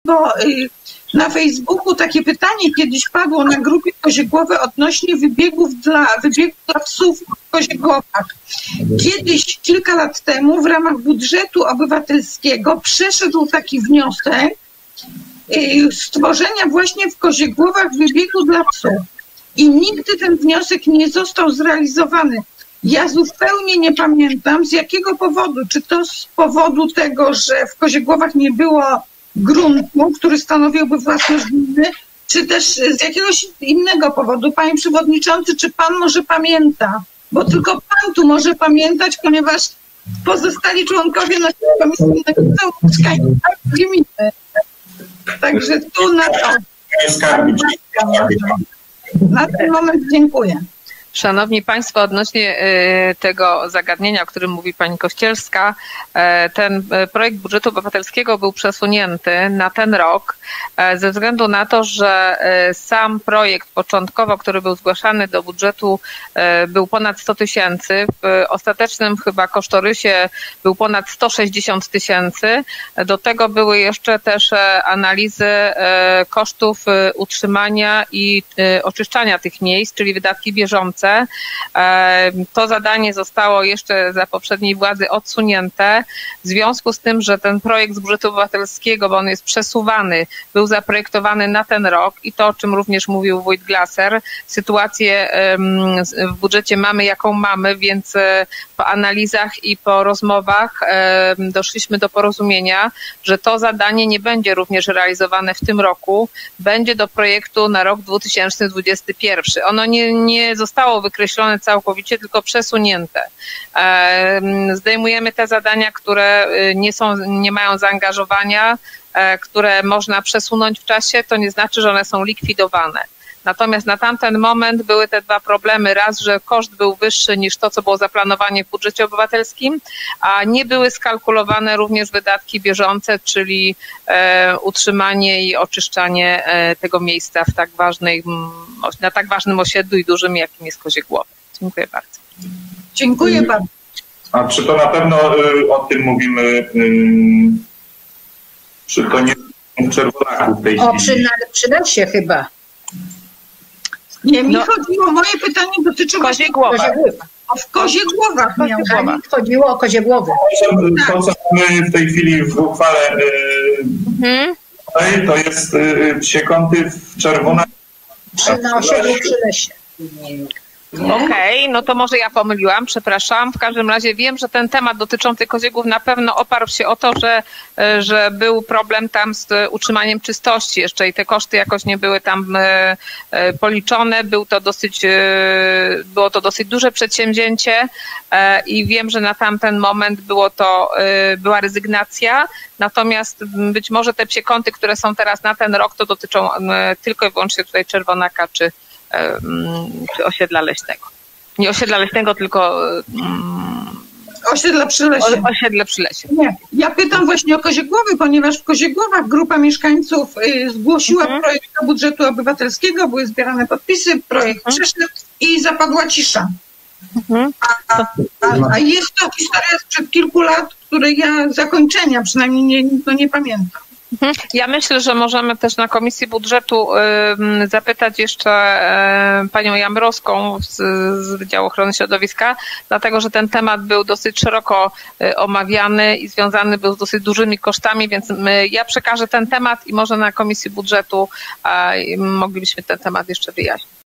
bo na Facebooku takie pytanie kiedyś padło na grupie Koziegłowe odnośnie wybiegów dla psów w Koziegłowach. Kiedyś, kilka lat temu, w ramach budżetu obywatelskiego przeszedł taki wniosek stworzenia właśnie w Koziegłowach wybiegu dla psów. I nigdy ten wniosek nie został zrealizowany. Ja zupełnie nie pamiętam, z jakiego powodu. Czy to z powodu tego, że w Koziegłowach nie było gruntu, który stanowiłby własność gminy, czy też z jakiegoś innego powodu. Panie Przewodniczący, czy Pan może pamięta? Bo tylko Pan tu może pamiętać, ponieważ pozostali członkowie naszej komisji są mieszkańcami gminy. Także tu na ten moment dziękuję. Szanowni Państwo, odnośnie tego zagadnienia, o którym mówi Pani Kościelska, ten projekt budżetu obywatelskiego był przesunięty na ten rok ze względu na to, że sam projekt początkowo, który był zgłaszany do budżetu, był ponad 100 tysięcy. W ostatecznym chyba kosztorysie był ponad 160 tysięcy. Do tego były jeszcze też analizy kosztów utrzymania i oczyszczania tych miejsc, czyli wydatki bieżące. To zadanie zostało jeszcze za poprzedniej władzy odsunięte w związku z tym, że ten projekt z budżetu obywatelskiego, bo on jest przesuwany, był zaprojektowany na ten rok i to, o czym również mówił wójt Glaser, sytuację w budżecie mamy jaką mamy, więc po analizach i po rozmowach doszliśmy do porozumienia, że to zadanie nie będzie również realizowane w tym roku, będzie do projektu na rok 2021. Ono nie zostało wykreślone całkowicie, tylko przesunięte. Zdejmujemy te zadania, które nie mają zaangażowania, które można przesunąć w czasie, to nie znaczy, że one są likwidowane. Natomiast na tamten moment były te dwa problemy. Raz, że koszt był wyższy niż to, co było zaplanowane w budżecie obywatelskim, a nie były skalkulowane również wydatki bieżące, czyli utrzymanie i oczyszczanie tego miejsca na tak ważnym osiedlu i dużym, jakim jest Koziegłowy. Dziękuję bardzo. Dziękuję bardzo. A czy to na pewno o tym mówimy przy koniec Czerwonaku w tej chwili? Przy lesie chyba. Nie, mi chodziło, moje pytanie dotyczy Koziegłowa. W Koziegłowach miałem. Chodziło o Koziegłowy. To, co mamy w tej chwili w uchwale tutaj, to jest psie kąty w Czerwonaku. Na osiedlu przy lesie. Okej, no to może ja pomyliłam, przepraszam. W każdym razie wiem, że ten temat dotyczący Koziegłów na pewno oparł się o to, że był problem tam z utrzymaniem czystości jeszcze i te koszty jakoś nie były tam policzone. Było to dosyć duże przedsięwzięcie i wiem, że na tamten moment była rezygnacja. Natomiast być może te psie kąty, które są teraz na ten rok, to dotyczą tylko i wyłącznie tutaj Czerwonaka czy osiedla leśnego. Nie osiedla leśnego, tylko osiedla przy lesie. Osiedle przy lesie. Nie. Ja pytam właśnie o Koziegłowy, ponieważ w Koziegłowach grupa mieszkańców zgłosiła projekt do budżetu obywatelskiego, były zbierane podpisy, projekt przeszedł i zapadła cisza. A jest to historia sprzed kilku lat, której ja zakończenia przynajmniej nie pamiętam. Ja myślę, że możemy też na Komisji Budżetu zapytać jeszcze panią Jamrowską z Wydziału Ochrony Środowiska, dlatego że ten temat był dosyć szeroko omawiany i związany był z dosyć dużymi kosztami, więc ja przekażę ten temat i może na Komisji Budżetu moglibyśmy ten temat jeszcze wyjaśnić.